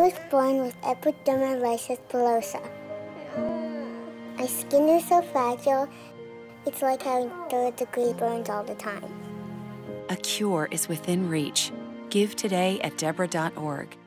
was born with Epidermolysis Bullosa. My skin is so fragile, it's like having third-degree burns all the time. A cure is within reach. Give today at debra.org.